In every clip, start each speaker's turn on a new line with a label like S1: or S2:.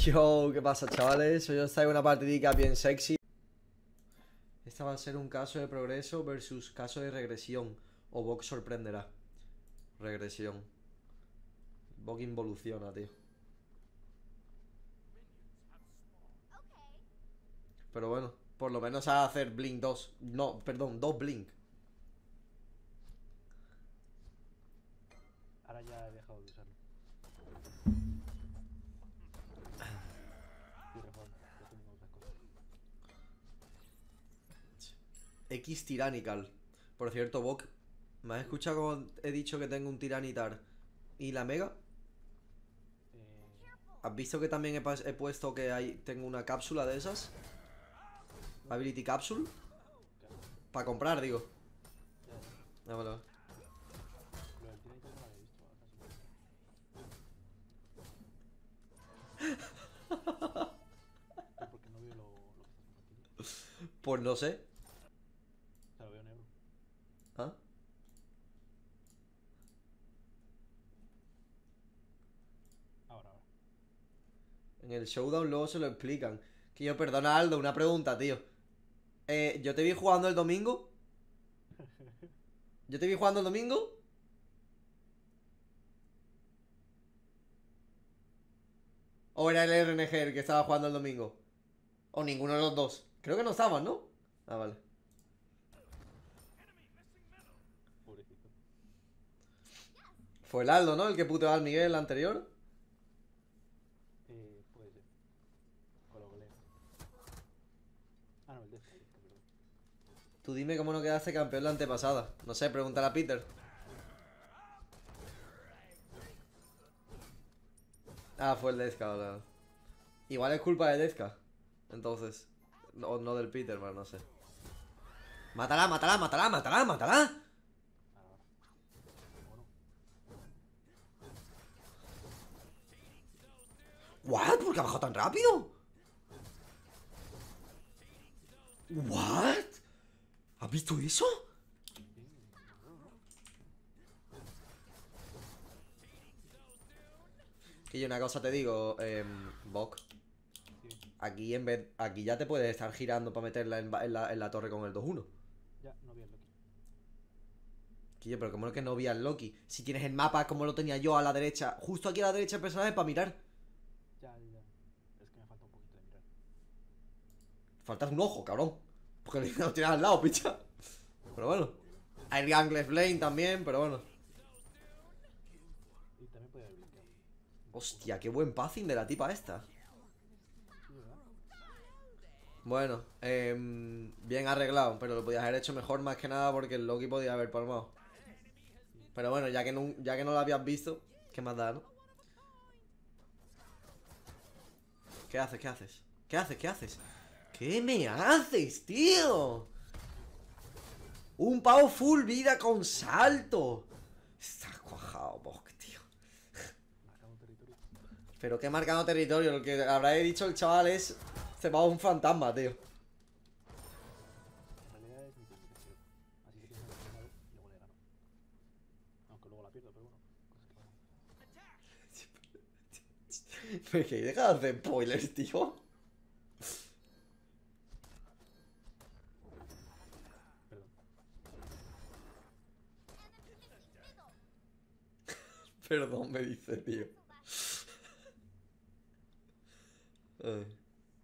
S1: Yo, ¿qué pasa, chavales? Hoy os traigo una partidica bien sexy. Esta va a ser un caso de progreso versus caso de regresión. O Bok sorprenderá. Regresión. Bok involuciona, tío. Pero bueno, por lo menos a hacer Blink 2. No, perdón, 2 Blink.
S2: Ahora ya he dejado de usarlo. Y reforma, ya tengo otras cosas.
S1: X Tyrannical. Por cierto, Bok, ¿me has escuchado como he dicho que tengo un Tyranitar y la Mega? ¿Has visto que también he puesto que tengo una cápsula de esas? Ability Capsule. Para comprar, digo.
S2: Ya.
S1: Vale.
S2: Lo del tirante no lo había visto, casi. ¿Pero por qué no veo lo que estás compartiendo?
S1: Pues no sé.
S2: O sea, lo veo negro.
S1: ¿Ah?
S2: Ahora.
S1: En el showdown luego se lo explican. Que yo, perdona Aldo, una pregunta, tío. ¿Yo te vi jugando el domingo? ¿Yo te vi jugando el domingo? ¿O era el RNG el que estaba jugando el domingo? ¿O ninguno de los dos? Creo que no estaban, ¿no? Ah, vale.
S2: Pobrecito.
S1: Fue el Aldo, ¿no? El que puteó al Miguel el anterior.
S2: Puede ser. Con lo que leo. Ah, no, el Desca, perdón.
S1: Tú dime cómo no quedaste campeón la antepasada. No sé, pregúntale a Peter. Ah, fue el Desca, vale. Igual es culpa de Desca. Entonces. O no del Peter, pero no sé. ¡Mátala, mátala, mátala, mátala, mátala!
S2: Ahora. Bueno.
S1: ¿What? ¿Por qué ha bajado tan rápido? ¿What? ¿Has visto eso? Que yo una cosa te digo, Bok. Aquí aquí ya te puedes estar girando para meterla en la torre con el 2-1.
S2: Ya, no vi el Loki.
S1: Que yo, pero ¿cómo es que no vi al Loki? Si tienes el mapa como lo tenía yo a la derecha, justo aquí a la derecha el personaje para mirar.
S2: Ya. Es que me falta un poquito de mirar.
S1: Faltas un ojo, cabrón. Porque lo tienes al lado, picha. Pero bueno. Hay Gangler Flame también, pero bueno.
S2: Y también podía haber blinkeado.
S1: Hostia, qué buen passing de la tipa esta.
S2: Sí, ¿verdad?
S1: Bueno, bien arreglado, pero lo podías haber hecho mejor más que nada porque el Loki podía haber palmado. Pero bueno, ya que no lo habías visto, ¿qué más da, no? ¿Qué haces? ¿Qué haces? ¿Qué haces? ¿Qué haces? ¿Qué me haces, tío? Un pavo full vida con salto. Está cuajado, Bok, tío.
S2: Marcando territorio.
S1: Pero qué marcando territorio. Lo que habrá dicho el chaval es... Se va un fantasma, tío.
S2: En realidad es mi técnica, creo. Así que pienso que primero y luego le gano. Aunque luego la pierdo, pero bueno. Cosas que pasan.
S1: Pero que deja de hacer spoilers, tío.
S2: Perdón.
S1: Perdón, me dice, tío. Ay.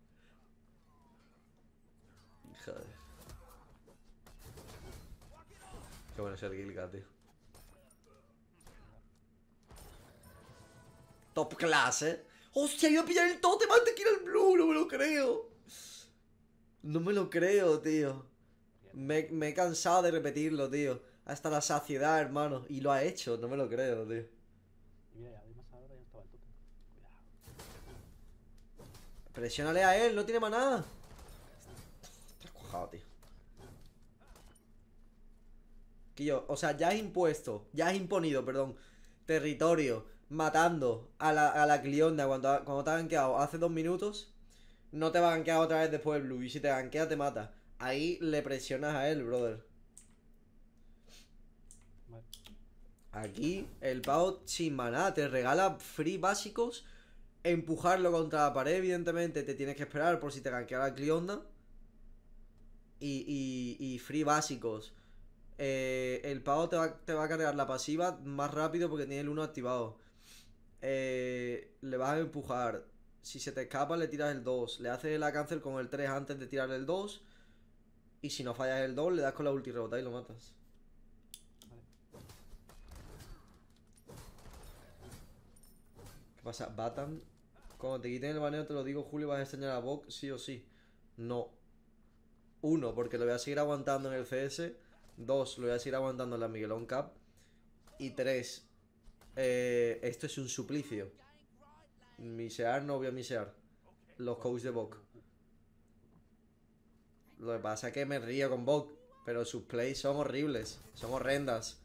S1: Joder. Qué bueno es el Gilga, tío. Top class, Hostia, iba a pillar el totem antes que ir al blue, no me lo creo. No me lo creo, tío. Me he cansado de repetirlo, tío. Hasta la saciedad, hermano. Y lo ha hecho, no me lo creo, tío.
S2: Y mira, además ahora ya no estaba el tótem. Cuidado.
S1: Presiónale a él, no tiene más nada. Estás cuajado, tío. Quillo, o sea, ya has imponido, perdón, territorio, matando a la Clionda cuando te ha gankeado hace 2 minutos. No te va a gankear otra vez después el blue. Y si te gankea, te mata. Ahí le presionas a él, brother.
S2: Vale.
S1: Aquí el pavo sin maná te regala free básicos empujarlo contra la pared, evidentemente. Te tienes que esperar por si te gankea la Cleonda. Y free básicos. El pavo te va a cargar la pasiva más rápido porque tiene el 1 activado. Le vas a empujar. Si se te escapa, le tiras el 2. Le haces la cancel con el 3 antes de tirar el 2. Y si no fallas el 2, le das con la ulti rebota y lo matas.
S2: Vale.
S1: ¿Qué pasa? Batan. Cuando te quiten el baneo, te lo digo, Julio, vas a extrañar a Bok, sí o sí. No. 1, porque lo voy a seguir aguantando en el CS. 2, lo voy a seguir aguantando en la Miguelón Cup. Y 3, esto es un suplicio. Misear no voy a misear los coaches de Bok. Lo que pasa es que me río con Bok, pero sus plays son horribles, son horrendas.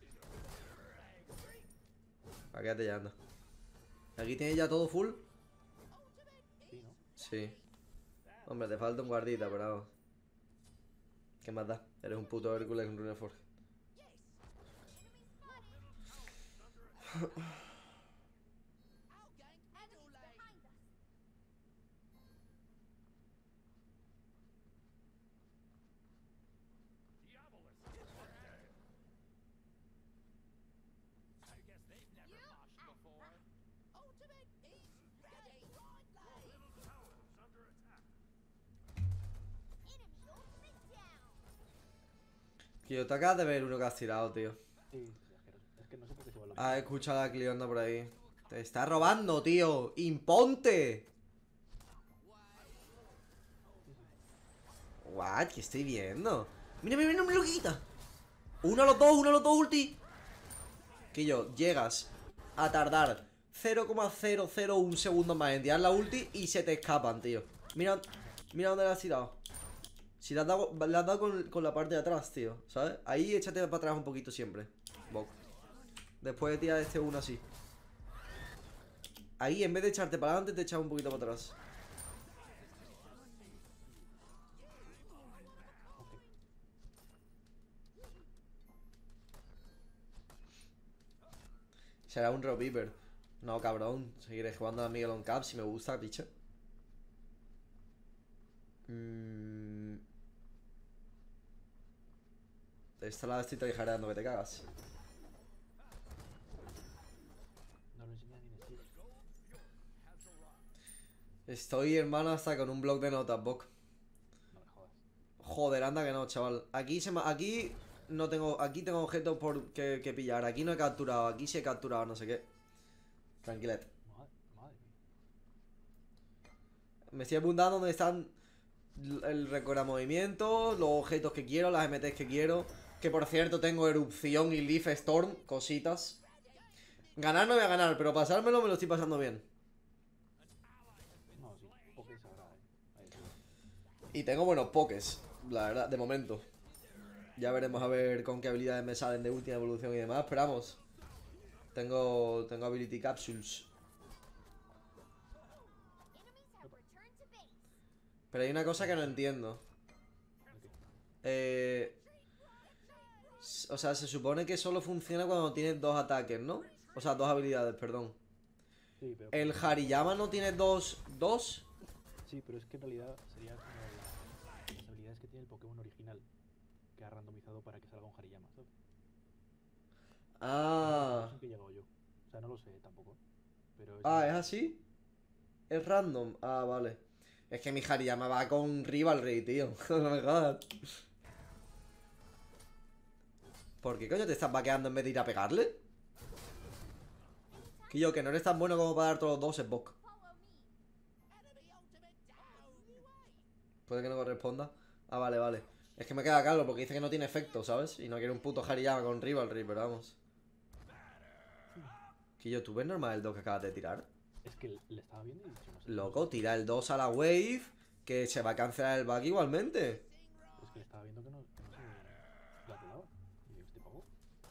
S1: Quédate ya, anda. Aquí tienes ya todo full.
S2: Sí, ¿no?
S1: Sí. Hombre, te falta un guardita, pero vamos. ¿Qué más da? Eres un puto Hércules en Runeforge. Que yo te acabas de ver uno que has tirado, tío.
S2: Sí, sí, asqueroso. Es que no sé por qué se vuelve
S1: Has escuchado a la Cleonda por ahí. Te está robando, tío. ¡Imponte! What? ¿Qué estoy viendo? Mira, mira, mira, mira lo que quita. Uno a los dos, ulti. Que yo, llegas a tardar 0,001 segundos más en tirar la ulti y se te escapan, tío. Mira, mira dónde le has tirado. Si le has dado con la parte de atrás, tío, ¿sabes? Ahí échate para atrás un poquito siempre, Bok. Después de tirar este uno así. Ahí, en vez de echarte para adelante, te echas un poquito para atrás. Será un Robiver. No, cabrón. Seguiré jugando a Miguel on Cap si me gusta, picho. Esta la estoy tryhardeando que te cagas.
S2: No lo enseña ni en Steam.
S1: Estoy, hermano, hasta con un blog de notas, Bok.
S2: No me jodas.
S1: Joder, anda que no, chaval. Aquí no tengo. Aquí tengo objetos que pillar. Aquí no he capturado. Aquí sí he capturado, no sé qué. Tranquilet.
S2: Madre mía.
S1: Me estoy apuntando donde están el récord de movimiento, los objetos que quiero, las MTs que quiero. Que por cierto tengo erupción y Leaf Storm, cositas. Ganar no voy a ganar, pero pasármelo me lo estoy pasando bien.
S2: No, sí. Pokés ahora, Ahí está.
S1: Y tengo buenos pokés, la verdad, de momento. Ya veremos a ver con qué habilidades me salen de última evolución y demás, pero vamos. Tengo Ability Capsules. Pero hay una cosa que no entiendo. O sea, se supone que solo funciona cuando tienes dos ataques, ¿no? O sea, dos habilidades, perdón.
S2: Sí, pero...
S1: ¿El Hariyama no tiene dos?
S2: Sí, pero es que en realidad sería como las habilidades que tiene el Pokémon original, que ha randomizado para que salga un Hariyama, ¿sabes?
S1: Ah.
S2: Es que he llegado yo. O sea, no lo sé tampoco. Pero
S1: Ah, ¿es así? ¿Es random? Ah, vale. Es que mi Hariyama va con Rivalry, tío. No me jodas. ¿Por qué coño te estás vaqueando en vez de ir a pegarle? Que yo, que no eres tan bueno como para dar todos los dos en Bok. Puede que no corresponda. Ah, vale, vale. Es que me queda Carlos porque dice que no tiene efecto, ¿sabes? Y no quiere un puto Hariyama con Rivalry, pero vamos. Que yo, ¿tú ves normal el 2 que acabas de tirar?
S2: es que le estaba viendo y he dicho, no sé.
S1: Loco, tira el 2 a la wave, que se va a cancelar el bug igualmente.
S2: Es que le estaba viendo que no se la pelaba. Y digo, ¿este pavo?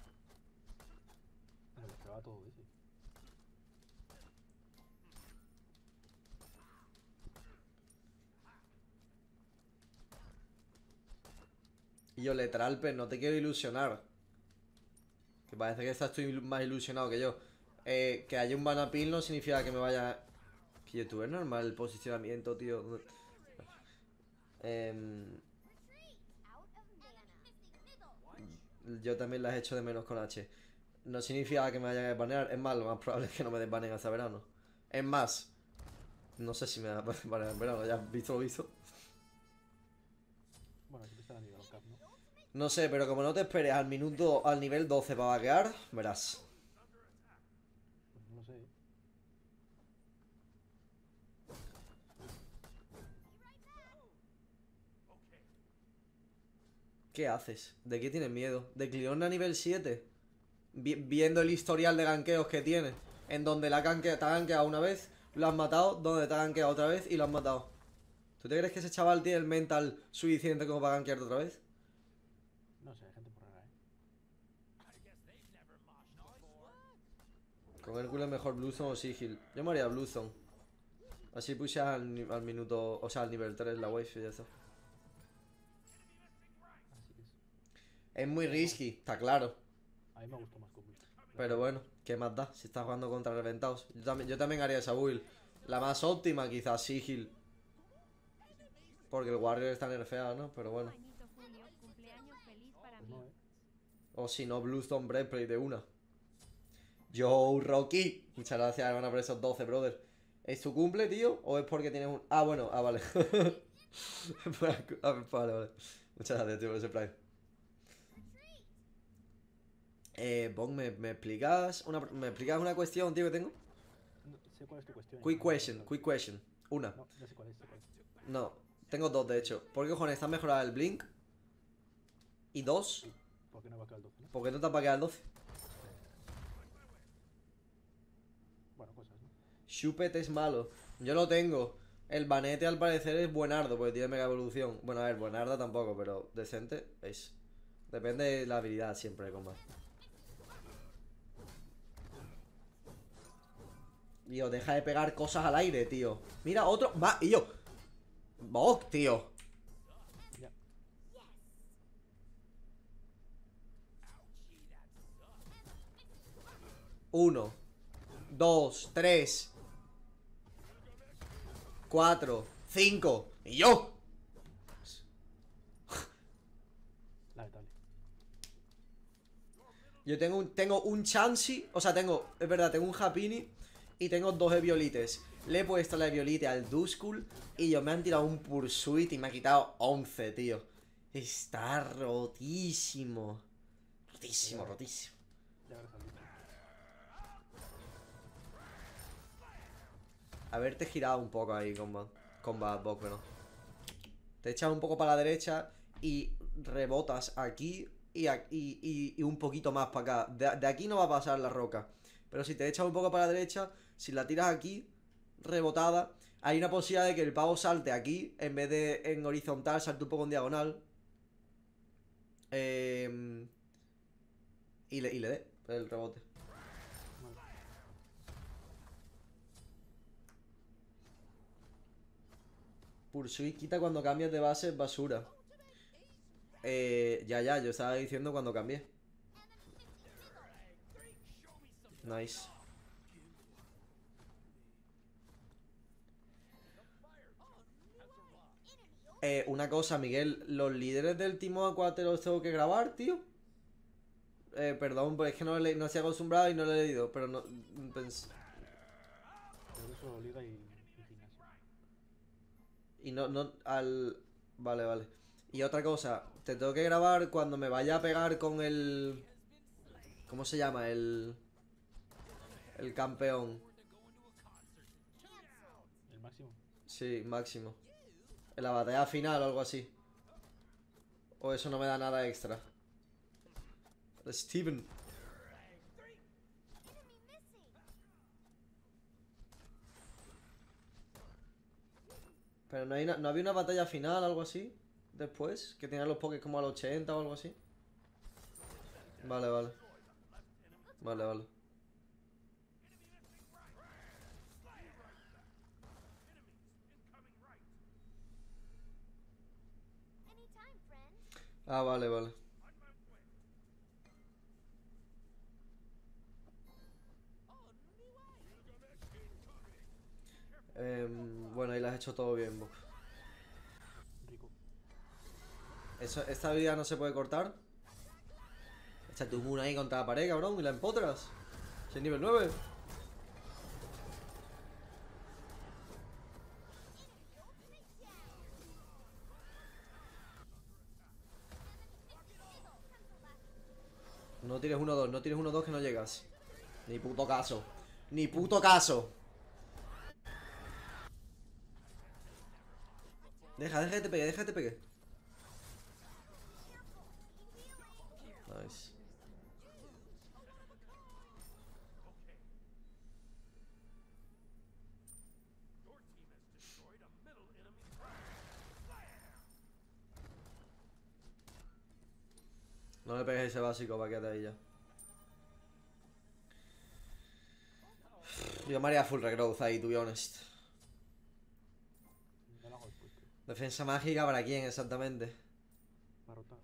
S2: Me lo esperaba todo ese.
S1: Y yo, Letralpe, no te quiero ilusionar. Que parece que estás tú más ilusionado que yo. Que haya un banapil no significa que me vaya... Que YouTube es normal el posicionamiento, tío. Yo también las echo de menos con H. No significa que me vayan a desbanear. Es más, lo más probable es que no me desbaneen hasta verano. Es más, no sé si me van a desbanear en verano. Ya visto lo visto.
S2: Bueno, siempre está a nivel cap, ¿no?
S1: No sé, pero como no te esperes al minuto, al nivel 12 para vaquear, verás.
S2: Pues no lo sé.
S1: ¿Qué haces? ¿De qué tienes miedo? ¿De Clión a nivel 7? Viendo el historial de ganqueos que tiene. En donde te ha ganqueado una vez, lo has matado, donde te ha ganqueado otra vez y lo has matado. ¿Tú te crees que ese chaval tiene el mental suficiente como para gankearte otra vez?
S2: No sé, hay gente muy rara, ¿eh?
S1: Con Hércules mejor Bluezone o Sigil. Yo me haría Bluezone. Así puse al minuto, o sea, al nivel 3 la wave y ya está.
S2: Así es.
S1: Es muy risky, está claro.
S2: A mí me gustó más con Blizzard.
S1: Pero bueno, ¿qué más da? Si estás jugando contra reventados. Yo también haría esa build. La más óptima quizás Sigil. Porque el Warrior está nerfeado, ¿no? Pero bueno.
S2: Pues no, ¿eh?
S1: O si no, Bluestone Breastplate de una. Yo, Rocky. Muchas gracias, hermano, por esos 12, brother. ¿Es tu cumple, tío? ¿O es porque tienes un...? Ah, bueno, vale. Vale. Muchas gracias, tío, por ese prime. Bong, ¿me explicas una cuestión, tío, que tengo?
S2: No, sé cuál es tu cuestión.
S1: Quick question. Una.
S2: No, ya sé cuál es, sé cuál es.
S1: No, tengo dos, de hecho. ¿Por qué cojones está mejorado el Blink? Y dos,
S2: ¿Por qué no va a quedar el 12, no?
S1: ¿por qué no te va a quedar el 12?
S2: Bueno, cosas, ¿no?
S1: Shupet es malo. Yo lo tengo. El Banete al parecer es buenardo porque tiene mega evolución. Bueno, a ver, buenarda tampoco, pero decente es. Depende de la habilidad siempre de combate. Tío, deja de pegar cosas al aire, tío. Mira, otro. Va, y yo. Bok, tío.
S2: Ya.
S1: Uno, dos, tres, cuatro, cinco. Y yo.
S2: Lamentable.
S1: Yo tengo un Chansey. O sea, es verdad, tengo un Happiny. Y tengo dos Eviolites. Le he puesto la Eviolite al Duskull. Y yo me han tirado un Pursuit y me ha quitado 11, tío. Está rotísimo. Rotísimo, rotísimo.
S2: Ya verás al bicho.
S1: Haberte girado un poco ahí, Combat Bok, pero no. Te echas un poco para la derecha y rebotas aquí y un poquito más para acá. De aquí no va a pasar la roca. Pero si te echas un poco para la derecha, si la tiras aquí, rebotada, hay una posibilidad de que el pavo salte aquí en vez de en horizontal, salte un poco en diagonal. Y le dé el rebote.
S2: Vale.
S1: Pursuit quita cuando cambias de base es basura. Ya, yo estaba diciendo cuando cambié. Nice. Una cosa, Miguel, los líderes del Timo Aqua te los tengo que grabar, tío. Perdón, pues es que no estoy acostumbrado y no lo he leído, pero no.
S2: Por eso liga y gimnasio.
S1: Y no. Vale. Y otra cosa, te tengo que grabar cuando me vaya a pegar con el. ¿Cómo se llama? El campeón.
S2: ¿El máximo?
S1: Sí, máximo. En la batalla final o algo así. O eso no me da nada extra. Steven. Pero no había una batalla final o algo así. Después. Que tenían los pokés como al 80 o algo así. Vale. Ah, vale. Bueno, ahí lo has hecho todo bien, Bob.
S2: Rico.
S1: Esta habilidad no se puede cortar. Echa tu moon ahí contra la pared, cabrón, y la empotras. Si es nivel 9. No tires 1-2, no tires 1-2 que no llegas. Ni puto caso. Ni puto caso. Deja que te pegue, deja que te pegue. Nice. No le pegues ese básico para quedarte ahí ya. Yo me haría full regrowth ahí, to be honest.
S2: No lo hago después, creo.
S1: Defensa mágica para quién exactamente.
S2: Para rotar.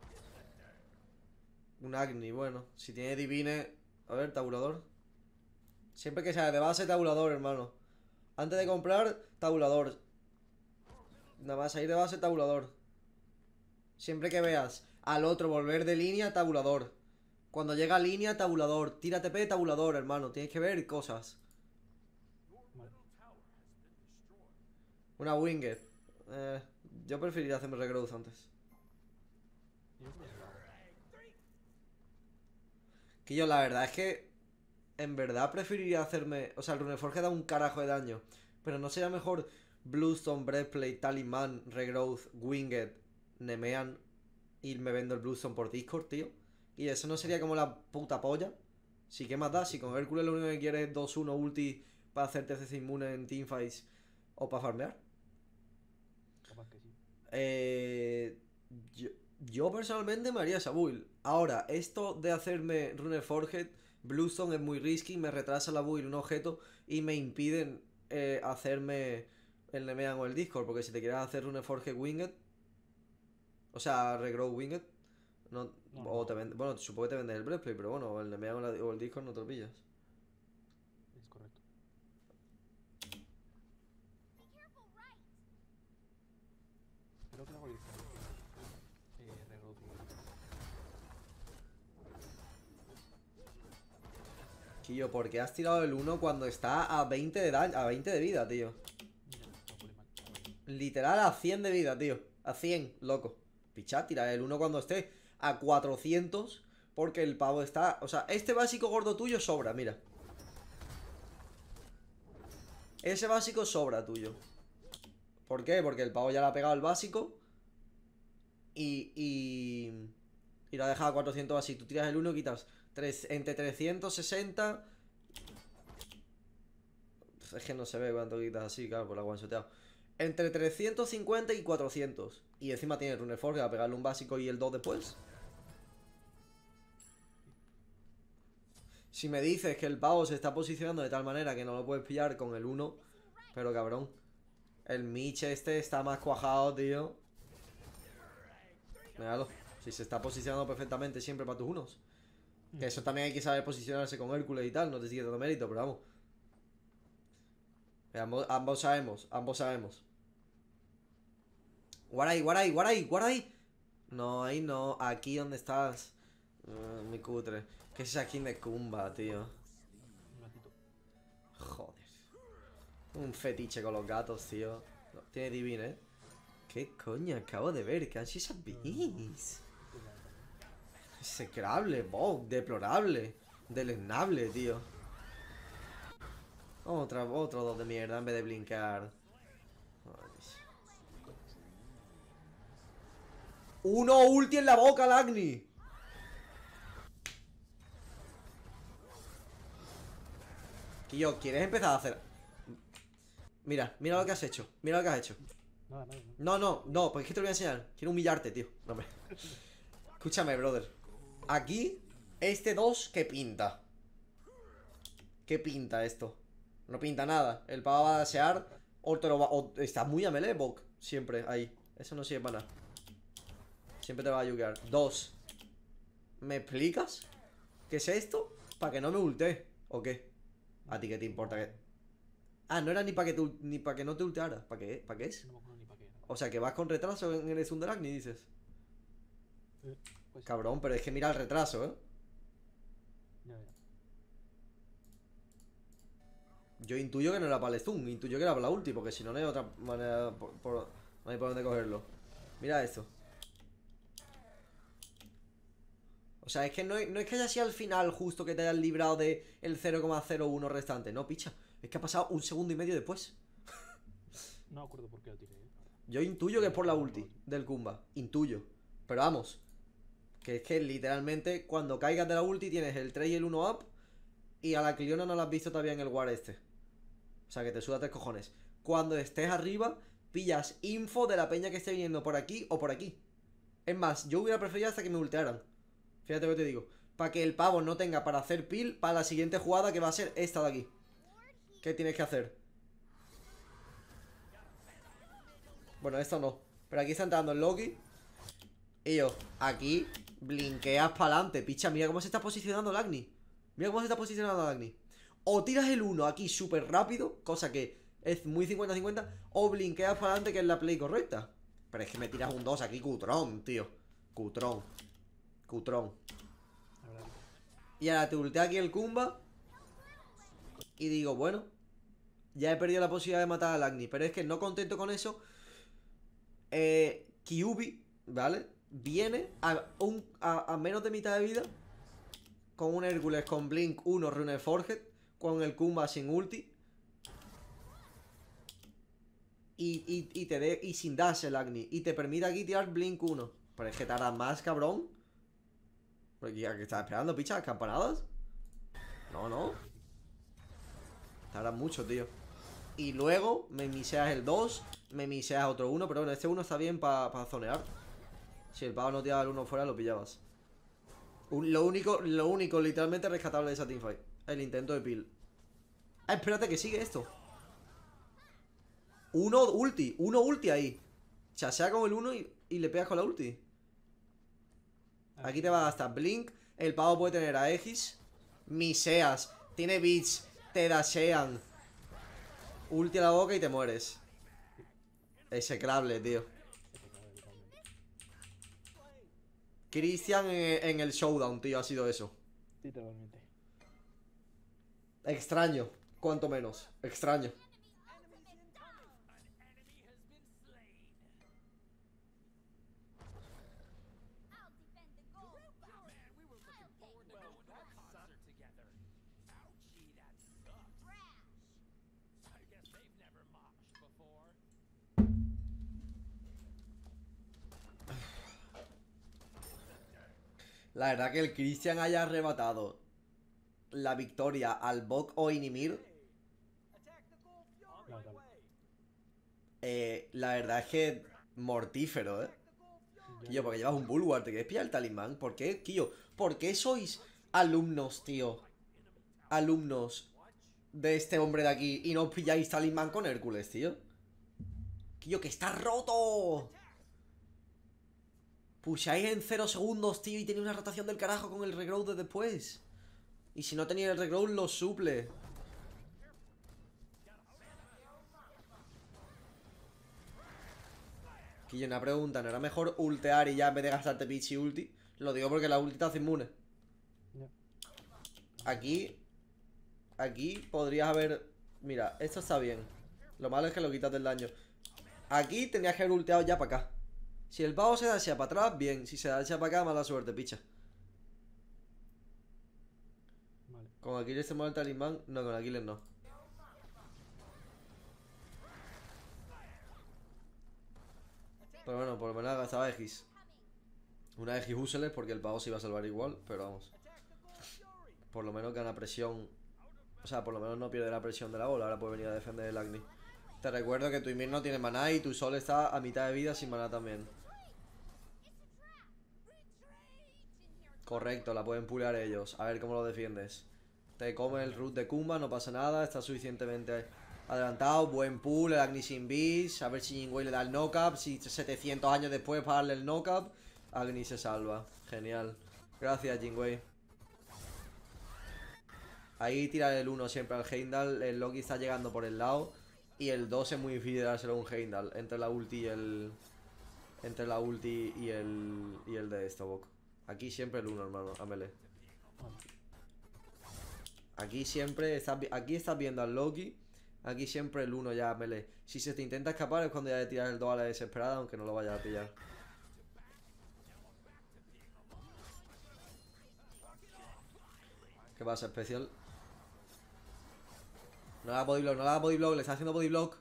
S1: Un Agni, bueno. Si tiene divine. A ver, tabulador. Siempre que sea de base, tabulador, hermano. Antes de comprar, tabulador. Nada más ir de base, tabulador. Siempre que veas al otro volver de línea, tabulador. Cuando llega a línea, tabulador. Tira TP, tabulador, hermano. Tienes que ver cosas.
S2: Vale.
S1: Una Winged. Yo preferiría hacerme regrowth antes.
S2: Yo creo que lo hago.
S1: Que yo la verdad es que en verdad preferiría hacerme... O sea, el Runeforge da un carajo de daño. Pero no sería mejor Bluestone, Breastplate, Talisman, Regrowth, Winged, Nemean y me vendo el Bluestone por Discord, tío. Y eso no sería como la puta polla. Sí, ¿qué más da? Si con Hércules lo único que quieres es 2-1 ulti para hacerte CC inmune en teamfights o para farmear.
S2: Capaz que sí.
S1: Yo personalmente me haría esa build. Ahora, esto de hacerme Runeforged, Bluestone es muy risky, me retrasa la build un objeto y me impiden hacerme el Nemean o el Discord. Porque si te quieres hacer Runeforged Winged, o sea, Regrow Winged, no,
S2: No,
S1: o
S2: no.
S1: te vende, bueno, supongo que te vendes el Breastplate, pero bueno, el Nemean o el Discord no te lo pillas.
S2: Es correcto. Creo que lo hago directamente. Regrowth.
S1: Quillo, ¿por qué has tirado el 1 cuando está a 20 de daño, a 20 de vida, tío?
S2: Mira, no pone mal.
S1: Literal a 100 de vida, tío. A 100, loco. Pichá, tira el 1 cuando esté a 400. Porque el pavo está... O sea, este básico gordo tuyo sobra, mira. Ese básico sobra tuyo. ¿Por qué? Porque el pavo ya le ha pegado el básico. Y lo ha dejado a 400 así. Tú tiras el 1 y quitas entre 360... Es que no se ve cuánto quitas así, claro, por la one-shoteado. Entre 350 y 400. Y encima tiene el Runeforge a pegarle un básico y el 2 después. Si me dices que el pavo se está posicionando de tal manera que no lo puedes pillar con el 1. Pero cabrón, el Mitch este está más cuajado, tío. Míralo. Si se está posicionando perfectamente siempre para tus unos. Que eso también hay que saber posicionarse con Hércules y tal. No te sigue dando mérito, pero vamos. Ambos sabemos, ambos sabemos. Guaray, guaray, guaray, guaray. No, ahí no. Aquí donde estás. Mi cutre. ¿Qué es esa skin de Kumba, tío?
S2: Un gatito.
S1: Joder. Un fetiche con los gatos, tío. No, tiene divine, ¿eh? ¿Qué coño acabo de ver? ¿Qué han sido esas bees? Execrable, bog, deplorable. Deleznable, otro 2 de mierda en vez de blincar. ¡Uno ulti en la boca, Lagni! Tío, ¿quieres empezar a hacer? Mira, mira lo que has hecho. Mira lo que has hecho.
S2: Nada, nada.
S1: No, pues es que te lo voy a enseñar. Quiero humillarte, tío. No, hombre. Escúchame, brother. Aquí, este 2, ¿qué pinta? ¿Qué pinta esto? No pinta nada. El pavo va a desear. O te lo va. O está muy a melee, Bok. Siempre ahí. Eso no sirve para nada. Siempre te va a ayudar. 2. ¿Me explicas? ¿Qué es esto? Para que no me ultee. ¿O qué? ¿A ti qué te importa que.? Ah, no era ni para que no te ulteara. ¿Para qué? ¿Para qué es?
S2: No me acuerdo ni para qué era.
S1: O sea, que vas con retraso en el Stun del Agni, dices.
S2: Pues
S1: Cabrón, pero es que mira el retraso, ¿eh?
S2: ya, ya.
S1: Yo intuyo que no era para el stun, intuyo que era para la ulti, porque si no, no hay otra manera, no hay por dónde cogerlo. Mira esto. O sea, es que no es que haya sido al final justo que te hayas librado de el 0,01 restante. No, picha. Es que ha pasado un segundo y medio después.
S2: No me acuerdo por qué lo tiré,
S1: Yo intuyo que es por la ulti del Kumba. Intuyo. Pero vamos. Que es que literalmente cuando caigas de la ulti tienes el 3 y el 1 up. Y a la Cliona no la has visto todavía en el war este. O sea, que te suda tres cojones. Cuando estés arriba, pillas info de la peña que esté viniendo por aquí o por aquí. Es más, yo hubiera preferido hasta que me ultearan. Fíjate lo que te digo. Para que el pavo no tenga para hacer peel para la siguiente jugada que va a ser esta de aquí. ¿Qué tienes que hacer? Bueno, esto no. Pero aquí está entrando el Loki. Y yo, aquí, blinkeas para adelante. Picha, mira cómo se está posicionando el Agni. Mira cómo se está posicionando el Agni. O tiras el 1 aquí súper rápido, cosa que es muy 50-50, o blinkeas para adelante, que es la play correcta. Pero es que me tiras un 2 aquí, cutrón, tío. Cutrón. Cutrón.
S2: La verdad que
S1: Y ahora te ultea aquí el Kumba. Y digo, bueno, ya he perdido la posibilidad de matar al Agni. Pero es que no contento con eso, Kyuubi, ¿vale? Viene a menos de mitad de vida, con un Hércules con Blink 1 Runeforged, con el Kumba sin ulti. Y sin dash el Agni. Y te permite aquí tirar Blink 1. Pero es que tardas más, cabrón. Porque ya que estás esperando, pichas, campanadas. No. Tardas mucho, tío. Y luego me miseas el 2. Me miseas otro 1. Pero bueno, este 1 está bien para zonear. Si el pavo no tiraba el 1 fuera, lo pillabas. Lo único literalmente rescatable de esa teamfight. El intento de peel. Ah, espérate que sigue esto. Uno ulti ahí. Chasea con el 1 y le pegas con la ulti. Aquí te va a gastar Blink. El pavo puede tener a Aegis. Miseas. Tiene beats. Te dashean. Ulti a la boca y te mueres. Execrable, tío. Christian en el showdown, tío, ha sido eso.
S2: literalmente.
S1: Extraño, cuanto menos. Extraño. La verdad que el Christian haya arrebatado la victoria al Bok o Inimir, la verdad es que mortífero, Quillo, porque llevas un Bulwark, ¿te quieres pillar el talismán? ¿Por qué, Quillo? ¿Por qué sois alumnos, tío? Alumnos de este hombre de aquí y no os pilláis talismán con Hércules, tío. Quillo, que está roto. Pusháis en 0 segundos, tío, y tenéis una rotación del carajo con el regrowth de después. Y si no tenéis el regrowth, lo suple. Quillo, una pregunta, ¿no era mejor ultear y ya en vez de gastarte pitch y ulti? Lo digo porque la ulti te hace inmune. Aquí podrías haber... Mira, esto está bien. Lo malo es que lo quitas del daño. Aquí tenías que haber ulteado ya para acá. Si el pavo se da hacia para atrás, bien. Si se da hacia para acá, mala suerte, picha.
S2: Vale.
S1: Con Aquiles se mueve el talismán. No, con Aquiles no. Pero bueno, por lo menos ha gastado Aegis. Una Aegis useless porque el pavo se iba a salvar igual. Pero vamos. Por lo menos gana presión. O sea, por lo menos no pierde la presión de la bola. Ahora puede venir a defender el Agni. Te recuerdo que tu Ymir no tiene maná y tu Sol está a mitad de vida sin maná también. Correcto, la pueden pulear ellos. A ver cómo lo defiendes. Te come el root de Kumba, no pasa nada. Está suficientemente adelantado. Buen pull, el Agni sin bis. A ver si Jingwei le da el knock-up. Si 700 años después para darle el knock-up, Agni se salva. Genial. Gracias, Jingwei. Ahí tirar el 1 siempre al Heimdall. El Loki está llegando por el lado. Y el 2 es muy difícil dárselo a un Heimdall. Entre la ulti y el... Entre la ulti y el de Stovok. Aquí siempre el 1, hermano, a melee. Aquí siempre aquí estás viendo al Loki. Aquí siempre el 1 ya a melee. Si se te intenta escapar es cuando ya le tiras el 2 a la desesperada, aunque no lo vayas a pillar. ¿Qué pasa, especial? No le haga bodyblock, no le haga bodyblock, le está haciendo bodyblock.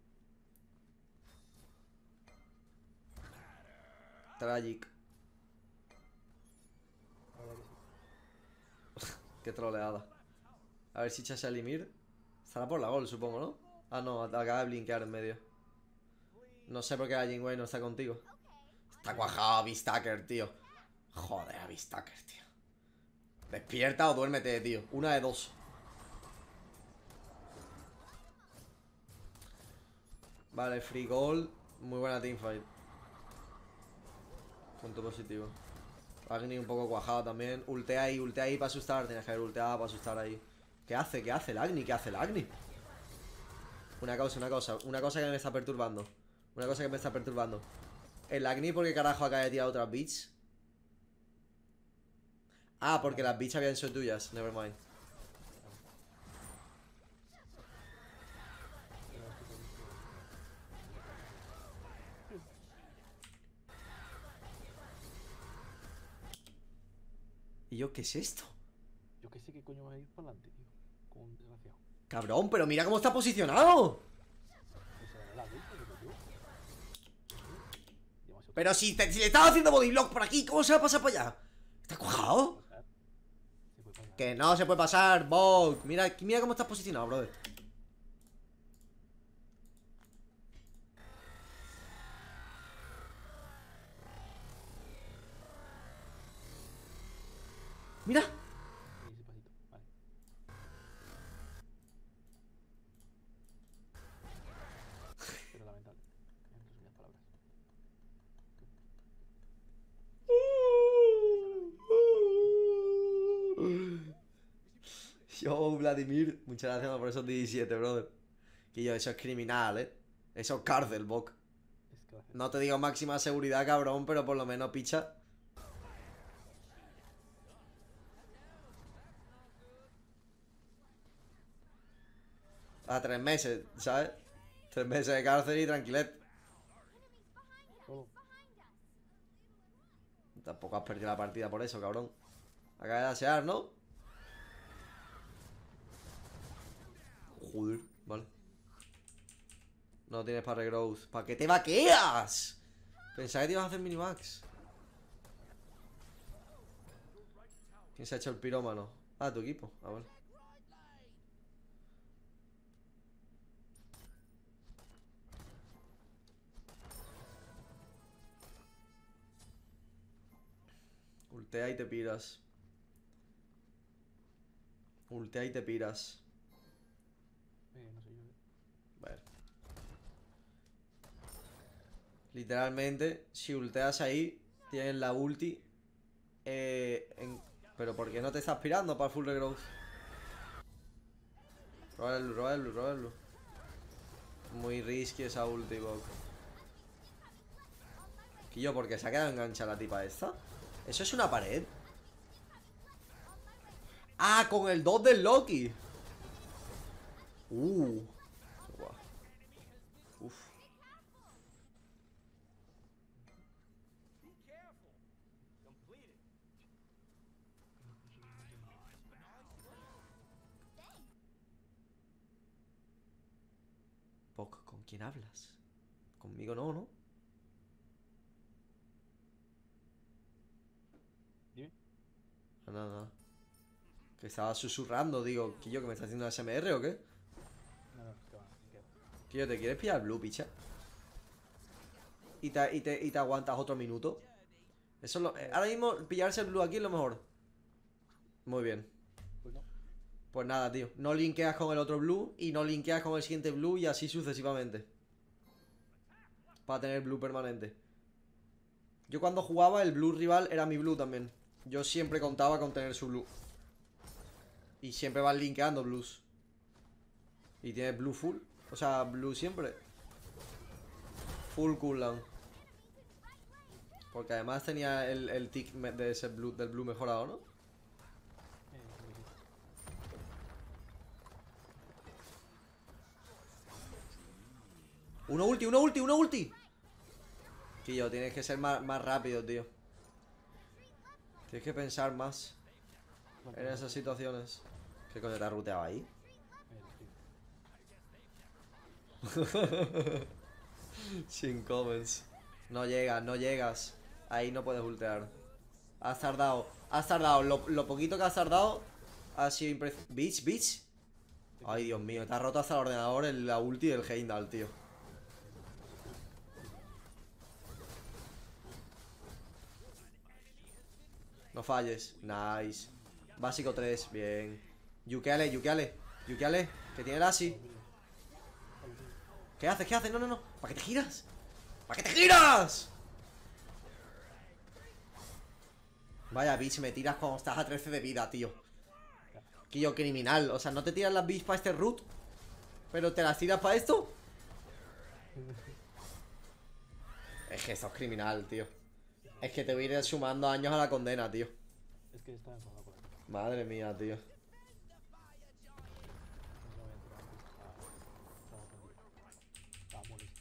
S1: Tragic. Qué troleada. A ver si echase a Limir. Estará por la gol, supongo, ¿no? Ah, no, acaba de blinkear en medio. No sé por qué la Jinwei no está contigo. Está cuajado Beastacker, tío. Joder, a Beastacker, tío. Despierta o duérmete, tío. Una de dos. Vale, free goal. Muy buena teamfight. Punto positivo. Agni un poco cuajado también. Ultea ahí para asustar. Tienes que haber ulteado para asustar ahí. ¿Qué hace? ¿Qué hace el Agni? ¿Qué hace el Agni? Una cosa que me está perturbando. Una cosa que me está perturbando. El Agni, ¿por qué carajo acaba de tirar otras beats? Ah, porque las beats habían sido tuyas. Nevermind. ¿Y yo qué es esto?
S2: Yo qué sé qué coño va a ir para adelante, tío. Como un desgraciado.
S1: Cabrón, pero mira cómo está posicionado. Pero si le estaba haciendo bodyblock por aquí, ¿cómo se va a pasar para allá? ¿Está cuajado? Que no se puede pasar, Bog. Mira cómo estás posicionado, brother. Mira.
S2: Pero lamentable. En resumidas palabras.
S1: Yo, Vladimir, muchas gracias por esos 17, brother. Que yo, eso es criminal, Eso es cárcel, Bog. No te digo máxima seguridad, cabrón, pero por lo menos picha. A 3 meses, ¿sabes? 3 meses de cárcel y tranquilet. Tampoco has perdido la partida por eso, cabrón. Acaba de asear, ¿no? Joder, vale. No tienes para regrowth. ¿Para qué te vaqueas? Pensaba que te ibas a hacer minimax. ¿Quién se ha hecho el pirómano? Ah, tu equipo. Ah, vale. Ultea y te piras. Ultea y te piras.
S2: No sé yo.
S1: Vale. Literalmente, si ulteas ahí, tienes la ulti. Pero ¿por qué no te estás pirando para full regrowth? Róbalo. Muy risky esa ulti, Bok. Quillo, porque se ha quedado enganchada la tipa esta. ¿Eso es una pared? Ah, con el 2 del Loki. Uf. Bok, ¿con quién hablas? Conmigo no, ¿no?
S2: Dime.
S1: Nada. Que estaba susurrando, digo, Quillo, que me está haciendo ASMR o qué?
S2: No, que va, que va.
S1: Quillo, ¿te quieres pillar blue, picha? ¿Y te aguantas otro minuto? Eso es lo... ahora mismo pillarse el blue aquí es lo mejor. Muy bien.
S2: Pues no.
S1: Pues nada, tío. No linkeas con el otro blue y no linkeas con el siguiente blue y así sucesivamente. Para tener blue permanente. Yo cuando jugaba el blue rival era mi blue también. Yo siempre contaba con tener su blue. Y siempre vas linkeando blues. Y tienes blue full. O sea, blue siempre. Full cooldown. Porque además tenía el tick de ese blue, del blue mejorado, ¿no? Una ulti. Tío, tienes que ser más rápido, tío. Tienes que pensar más en esas situaciones. ¿Qué coño te has ruteado ahí? Sin comments. No llegas, no llegas. Ahí no puedes ultear. Has tardado. Has tardado. Lo poquito que has tardado ha sido impresionante. Bitch. Ay, Dios mío. Te has roto hasta el ordenador la ulti del Heimdall, tío. No falles. Nice. Básico 3. Bien. Yukeale. Que tiene el Asi. ¿Qué haces? No. ¿Para qué te giras? Vaya, bitch, me tiras cuando estás a 13 de vida, tío. Que yo, criminal. O sea, no te tiras las bitch para este root, pero te las tiras para esto. Es que esto es criminal, tío. Es que te voy a ir sumando años a la condena, tío.
S2: Es que estaba enfadado por aquí.
S1: Madre mía, tío.
S2: Estaba molesto.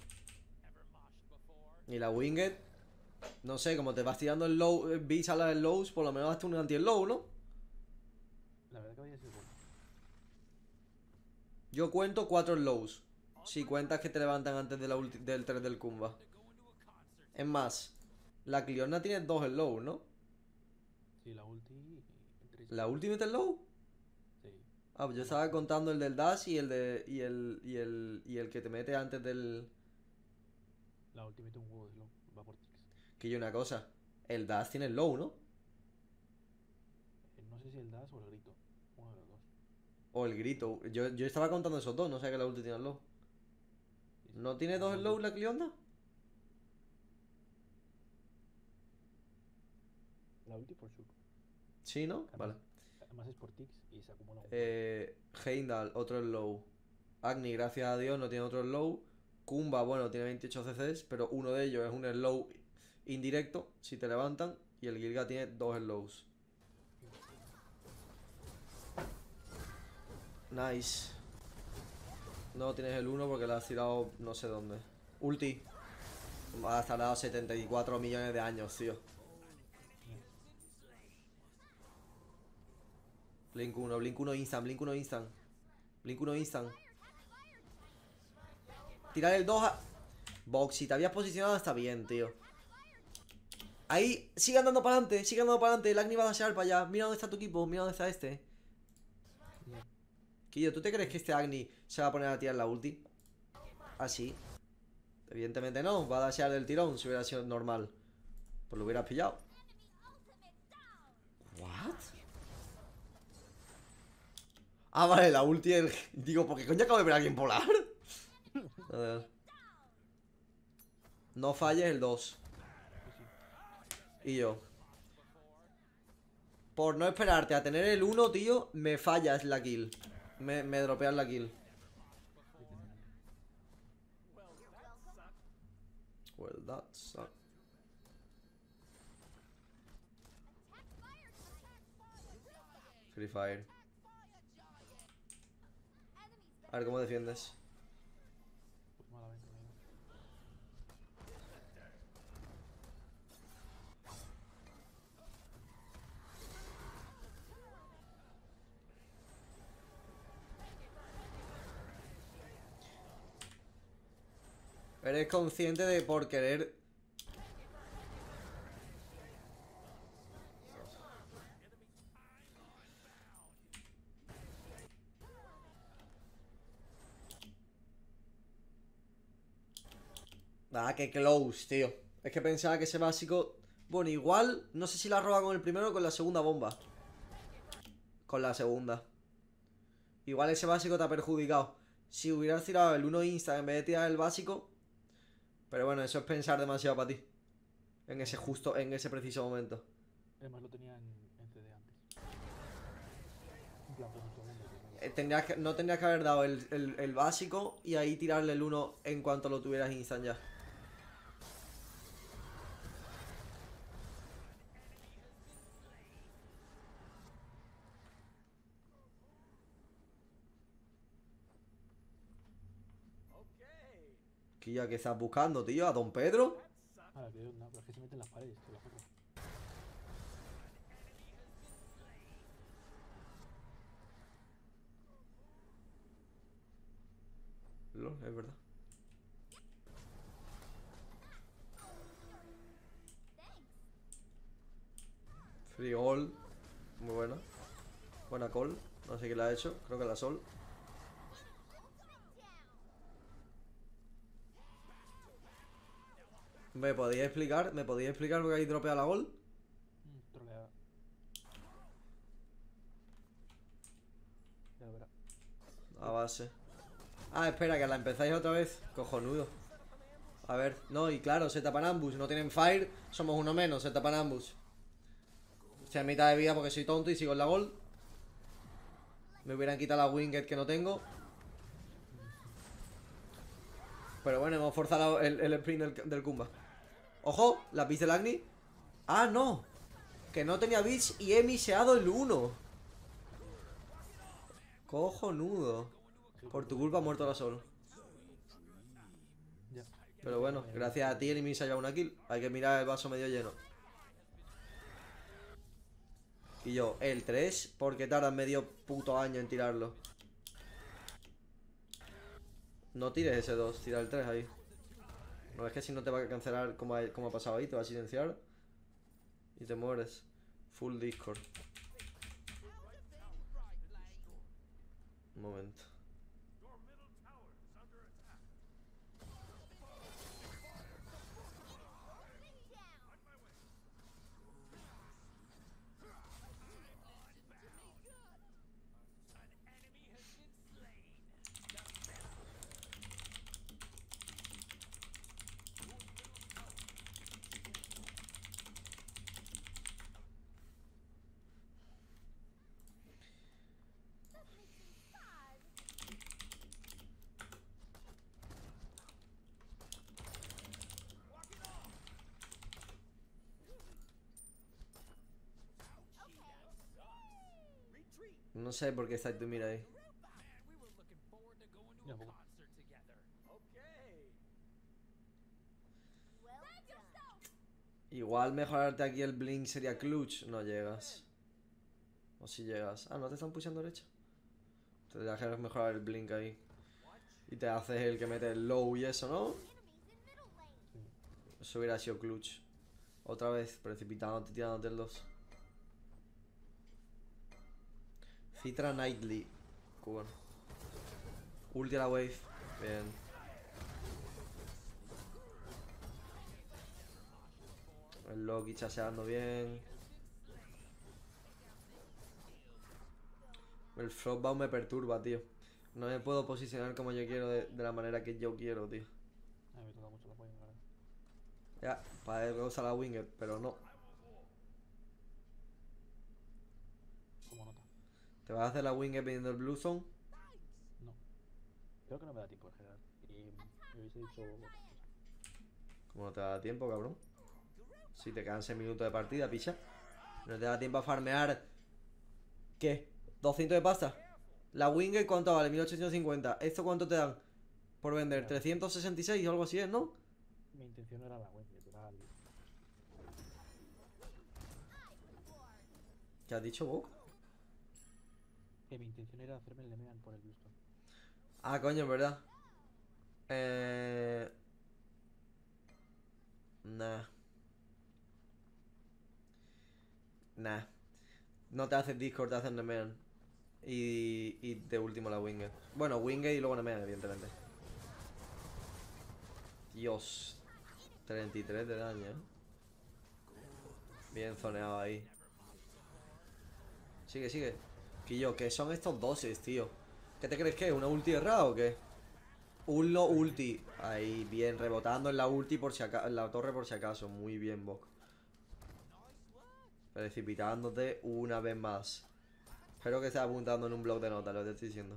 S1: Y la Winged, no sé, como te vas tirando el low, beats a las lows, por lo menos hazte un anti-low, ¿no?
S2: La verdad que vaya a ser bueno.
S1: Yo cuento 4 lows. Si cuentas que te levantan antes de del 3 del Kumba. Es más, la Cliona tiene 2 low, ¿no?
S2: Sí, la ulti.
S1: ¿La ultimate low?
S2: Sí.
S1: Ah, pues yo estaba contando el del dash y el de. Y el que te mete antes del.
S2: La ulti mete un huevo de slow. Va por ticks.
S1: Que yo una cosa. El dash tiene low, ¿no?
S2: No sé si el dash o el grito. Uno de los dos.
S1: O el grito. Yo estaba contando esos dos, no sé que la ulti tiene low.
S2: Sí, sí.
S1: ¿No tiene 2 low la Cliona?
S2: La ulti por sure.
S1: Sí, ¿no?
S2: Además,
S1: Vale.
S2: Además es por ticks y se acumula un
S1: Heimdall, otro low. Agni, gracias a Dios, no tiene otro low. Kumba, bueno, tiene 28 CCs, pero uno de ellos es un slow indirecto, si te levantan. Y el Gilga tiene 2 slows. Nice. No tienes el 1 porque lo has tirado no sé dónde. Ulti. Has tardado 74 millones de años, tío. Blink 1 instant. Blink 1 instant. Tirar el 2 a... Box, si te habías posicionado está bien, tío. Ahí, sigue andando para adelante. El Agni va a dashear para allá. Mira dónde está tu equipo, mira dónde está este. Quillo, ¿tú te crees que este Agni se va a poner a tirar la ulti? Así. Evidentemente no, va a dashear del tirón si hubiera sido normal. Pues lo hubieras pillado. ¿What? Ah, vale, la ulti del... Digo, ¿por qué coño acabo de ver a alguien volar? A ver. No falles el 2. Y yo. Por no esperarte a tener el 1, tío, me fallas la kill. Me dropeas la kill. Well, that sucks. Free Fire. A ver cómo defiendes.
S2: Pues malamente, ¿no?
S1: Eres consciente de por querer... Ah, qué close, tío. Es que pensaba que ese básico... Bueno, igual, no sé si la roba con el primero o con la segunda bomba. Con la segunda. Igual ese básico te ha perjudicado. Si hubieras tirado el 1 insta en vez de tirar el básico. Pero bueno, eso es pensar demasiado para ti. En ese preciso momento.
S2: Además lo tenía en CD antes. En plan, pues,
S1: no tendrías que haber dado el básico y ahí tirarle el 1 en cuanto lo tuvieras instant ya. Quilla, ¿qué estás buscando, tío? ¿A Don Pedro?
S2: Ahora que no, pero es que se meten las paredes, te lo juro.
S1: Lol, es verdad. Free all. Muy buena. Buena call. No sé quién la ha hecho. Creo que la Sol. ¿Me podíais explicar? ¿Me podíais explicar por qué ahí dropea la gol?
S2: Troleada. Ya lo verá.
S1: A base. Ah, espera, que la empezáis otra vez. Cojonudo. A ver, no, y claro, se tapan ambush. No tienen fire, somos uno menos, se tapan ambush. Estoy a mitad de vida porque soy tonto y sigo en la gol. Me hubieran quitado la Winged que no tengo. Pero bueno, hemos forzado el sprint del Kumba. ¡Ojo! La Beast del Agni. ¡Ah, no! Que no tenía Beast y he miseado el 1. Cojonudo. Por tu culpa ha muerto la Sol.
S2: Ya.
S1: Pero bueno, gracias a ti el Imi se ha llevado una kill. Hay que mirar el vaso medio lleno. Y yo, el 3, porque tardan medio puto año en tirarlo. No tires ese 2, tira el 3 ahí. No, es que si no te va a cancelar como ha pasado ahí, te va a silenciar. Y te mueres. Full Discord. Un momento. No sé por qué está tu mira ahí.
S2: Ya, poco.
S1: Igual mejorarte aquí el blink sería clutch. No llegas. O si llegas. Ah, no te están pushando derecha. Te dejas mejorar el blink ahí. Y te haces el que mete el low y eso, ¿no?
S2: Sí.
S1: Eso hubiera sido clutch. Otra vez, precipitándote, tirándote el 2. Citra Nightly. Cubano. Ulti a la wave. Bien. El Loki chaseando bien. El Frostbound me perturba, tío. No me puedo posicionar como yo quiero de la manera que yo quiero, tío.
S2: A mí me toca mucho la polla, la verdad.
S1: Ya, para eso usar la Winged, pero no.
S2: Como nota.
S1: ¿Te vas a hacer la Winged pidiendo el Blue Zone?
S2: No. Creo que no me da tiempo en general. Y me hubiese dicho otra cosa.
S1: ¿Cómo no te da tiempo, cabrón? Si te quedan 6 minutos de partida, picha. No te da tiempo a farmear. ¿Qué? ¿200 de pasta? La Winged, ¿cuánto vale? 1850. ¿Esto cuánto te dan? Por vender, 366 o algo así es, ¿no?
S2: Mi intención no era la web, era el...
S1: ¿Qué has dicho vos?
S2: Que mi intención era hacerme el Nemean por el Bluestone.
S1: Ah, coño, es verdad. Nah. Nah. No te haces Discord, te haces Nemean. Y de último la Winged. Bueno, Winged y luego Nemean, evidentemente. Dios. 33 de daño, ¿eh? Bien zoneado ahí. Sigue, sigue. Quillo, ¿qué son estos doses, tío? ¿Qué te crees que es? ¿Una ulti errada o qué? Ullo ulti. Ahí, bien, rebotando en la ulti por si acaso. En la torre por si acaso. Muy bien, Bok. Precipitándote una vez más. Espero que estés apuntando en un blog de notas lo que te estoy diciendo.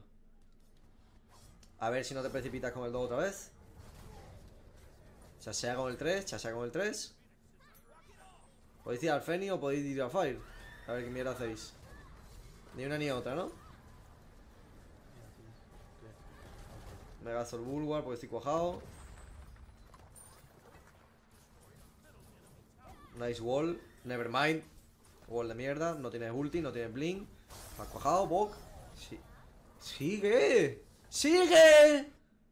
S1: A ver si no te precipitas con el 2 otra vez. Chasea con el 3, chasea con el 3. Podéis ir al Feni o podéis ir a Fire. A ver qué mierda hacéis. Ni una ni otra, ¿no? Me gasto el Bulwark porque estoy cuajado. Nice wall. Nevermind. Wall de mierda. No tienes ulti, no tienes blink. ¿Has cuajado, Bok? Sí. ¡Sigue! ¡Sigue!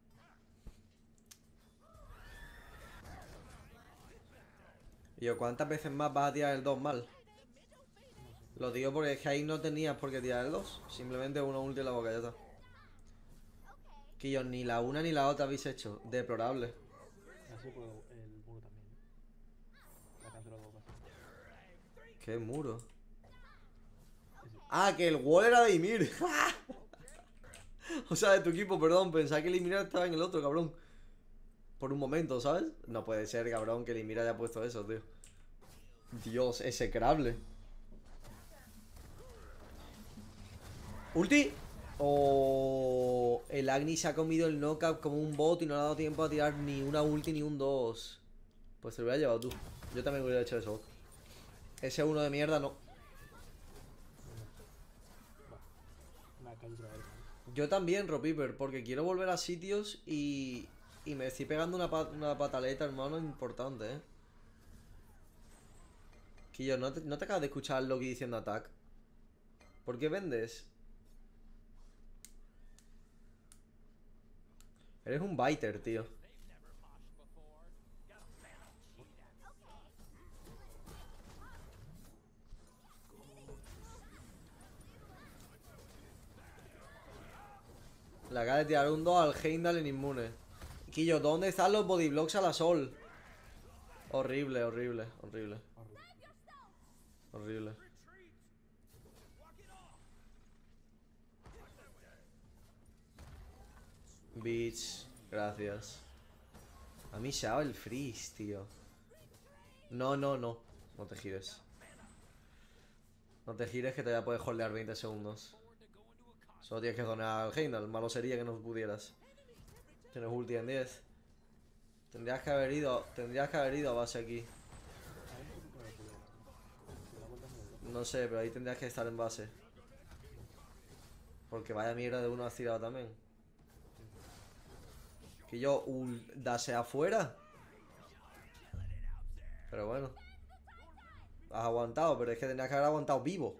S1: Y yo, ¿cuántas veces más vas a tirar el 2 mal? Lo digo porque es que ahí no tenías por qué tirar el 2. Simplemente uno ulti en la boca, ya está. Que yo ni la una ni la otra habéis hecho. Deplorable.
S2: Así por el muro también. La cancelado dos veces.
S1: ¿Qué muro? Ah, que el wall era de Ymir. O sea, de tu equipo, perdón. Pensaba que el Ymir estaba en el otro, cabrón. Por un momento, ¿sabes? No puede ser, cabrón, que el Ymir haya puesto eso, tío. Dios, execrable. Ulti. O el Agni se ha comido el knockout como un bot y no le ha dado tiempo a tirar ni una ulti ni un 2. Pues te lo hubieras llevado tú. Yo también hubiera hecho eso. Ese uno de mierda no.
S2: Me ha caído otra vez.
S1: Yo también, Ropiper, porque quiero volver a sitios y me estoy pegando una pataleta, hermano, importante, ¿eh? Quillo, ¿no te acabas de escuchar lo que diciendo Attack? ¿Por qué vendes? Eres un biter, tío. Le acaba de tirar un 2 al Heimdall en inmune. Quillo, ¿dónde están los bodyblocks a la sol? Horrible, horrible, horrible. Horrible. Bitch, gracias. A mí se ha dado el freeze, tío. No, no, no. No te gires. No te gires que todavía puedes holdear 20 segundos. Solo tienes que donar al Heimdall. Malo sería que no pudieras. Tienes ulti en 10. Tendrías que haber ido a base aquí. No sé, pero ahí tendrías que estar en base. Porque vaya mierda de uno has tirado también. Que yo dase afuera. Pero bueno. Has aguantado, pero es que tendrías que haber aguantado vivo.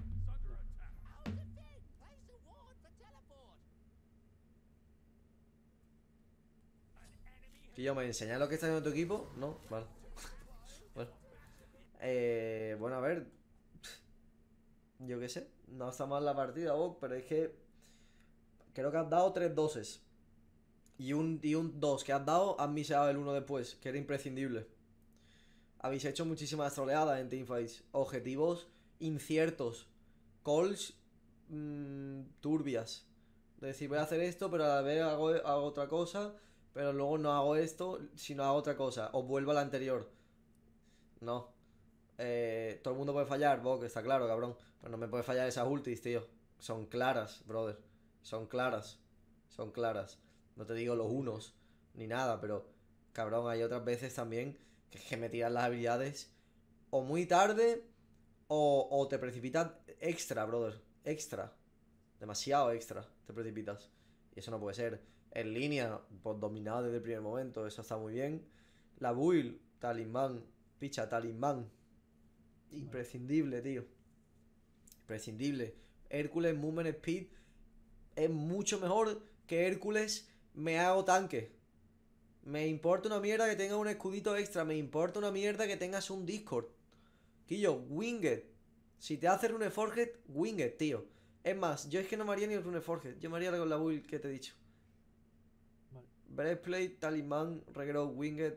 S1: Que yo me enseñas lo que está haciendo tu equipo. No, vale. Bueno. Bueno, a ver. Yo qué sé. No está mal la partida, vos, pero es que creo que has dado 3 doses. Y un 2 que has dado, has miseado el 1 después, que era imprescindible. Habéis hecho muchísimas troleadas en teamfights. Objetivos inciertos. Calls turbias. De decir, voy a hacer esto, pero a la vez hago otra cosa. Pero luego no hago esto, sino hago otra cosa. O vuelvo a la anterior. No. Todo el mundo puede fallar, Bok, está claro, cabrón. Pero no me puede fallar esas ultis, tío. Son claras, brother. Son claras. Son claras. No te digo los unos, ni nada, pero cabrón, hay otras veces también que me tiran las habilidades o muy tarde o te precipitas extra, brother. Extra. Demasiado extra te precipitas. Y eso no puede ser. En línea, pues dominado desde el primer momento, eso está muy bien. La build, talismán, picha, talismán. Imprescindible, tío. Imprescindible. Hércules Movement Speed es mucho mejor que Hércules me hago tanque. Me importa una mierda que tengas un escudito extra. Me importa una mierda que tengas un Discord. Quillo, Winged. Si te hace Runeforged, Winged, tío. Es más, yo es que no me haría ni el Runeforged. Yo me haría con la build que te he dicho.
S2: Vale.
S1: Breastplate, Talismán, Regrowth, Winged.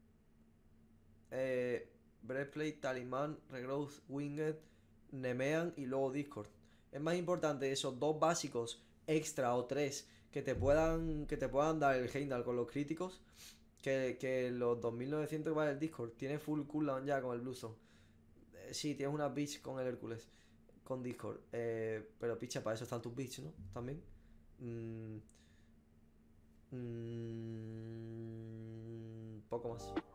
S1: Breastplate, Talismán, Regrowth, Winged, Nemean y luego Discord. Es más importante esos dos básicos extra o tres que te puedan dar el Heimdall con los críticos que los 2900 que vale el Discord. Tiene full cooldown ya con el Bluestone. Sí, tienes una bitch con el Hércules. con Discord. Pero picha, para eso están tus bits, ¿no? También. Poco más.